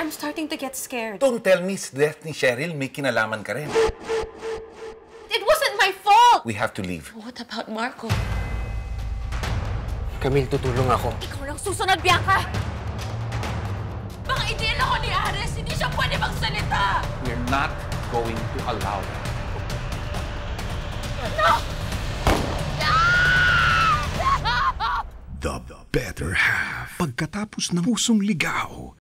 I'm starting to get scared. Don't tell me death ni Cheryl may kinalaman ka rin. It wasn't my fault! We have to leave. What about Marco? Camille, tutulong ako. Ikaw lang susunod, Bianca! Baka i-deal ako ni Ares, hindi siya pwede magsalita! We're not going to allow it. No! The Better Half. Pagkatapos ng Pusong Ligaw,